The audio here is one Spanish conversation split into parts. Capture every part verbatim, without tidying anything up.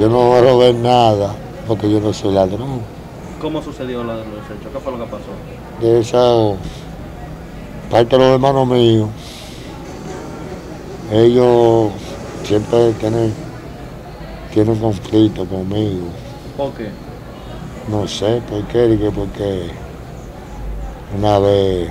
Yo no robé nada, porque yo no soy ladrón. ¿Cómo sucedió lo de los hechos? ¿Qué fue lo que pasó? De esa parte de los hermanos míos, ellos siempre tienen, tienen conflicto conmigo. ¿Por qué? No sé por qué, dije porque una vez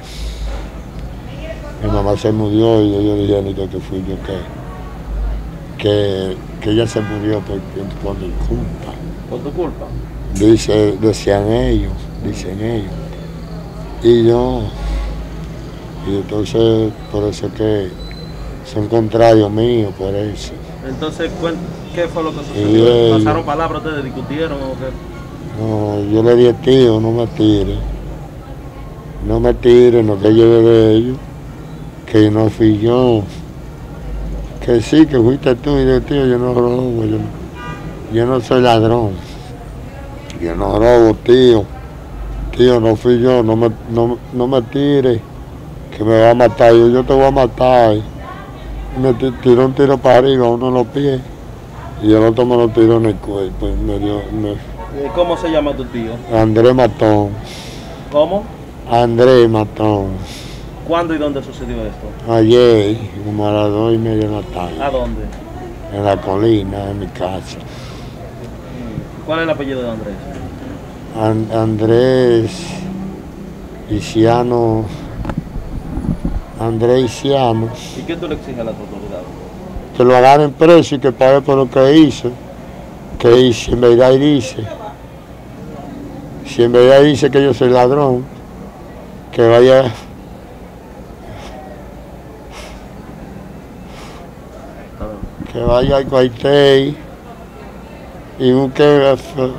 mi mamá se murió y ellos dijeron que, que fui yo que, que, que ella se murió por, por mi culpa. ¿Por tu culpa? Dice, decían ellos, dicen ellos. Y yo, y entonces por eso que son contrarios míos, por eso. Entonces, ¿qué fue lo que Y sucedió? ellos, ¿Pasaron palabras, ustedes discutieron o qué? no, yo le dije, tío, no me tire, no me tire, no te lleve de ellos, que no fui yo, que sí, que fuiste tú, y yo, tío, yo no robo, yo no, yo no soy ladrón, yo no robo, tío, tío, no fui yo, no me, no, no me tire, que me va a matar, yo, yo te voy a matar. Me tiró un tiro para arriba, uno en los pies, y el otro me lo tiró en el cuerpo. Me dio, me... ¿Cómo se llama tu tío? Andrés Matón. ¿Cómo? Andrés Matón. ¿Cuándo y dónde sucedió esto? Ayer, como a las dos y media de la tarde. ¿A dónde? En la colina, en mi casa. ¿Cuál es el apellido de Andrés? And, Andrés Isiano. Andrés Isiano. ¿Y qué tú le exiges a las autoridades? Que lo agarren preso y que pague por lo que hizo. Que hizo, en verdad dice. Si en verdad dice que yo soy ladrón, que vaya. Que vaya al cuartel y busque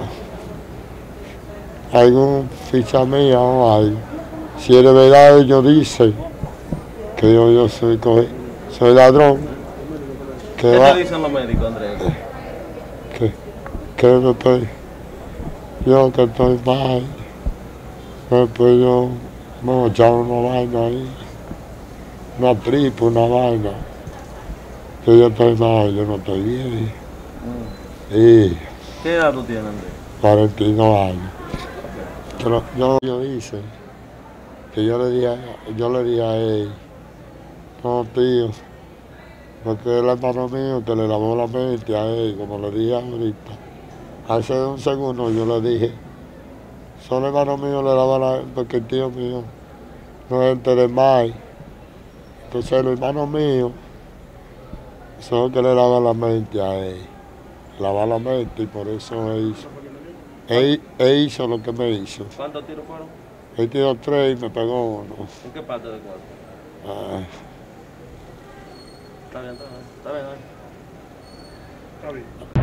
algún ficha mía o algo. Si es de verdad ellos dicen que yo, yo soy, soy ladrón. Que ¿Qué va, te dicen los médicos, Andrés? Que, que yo estoy, yo que estoy mal. Después yo me echaba una vaina ahí, una tripa, una vaina. Que yo estoy mal, yo no estoy bien. Mm. Y ¿qué edad tú tienes, Andrés? cuarenta y dos años. Pero yo, yo dice que yo le dije, a, yo le dije a él, no tío, porque el hermano mío que le lavó la mente a él, como le dije ahorita. Hace un segundo yo le dije, solo el hermano mío le lavó la mente porque el tío mío no es gente de mal. Entonces el hermano mío son que le lava la mente a él. Lava la mente y por eso él hizo. Él, él hizo lo que me hizo. ¿Cuántos tiros fueron? Él tiró tres y me pegó uno. ¿En qué parte del cuerpo? Ah. Está bien, está bien. Está bien, está bien. Está bien.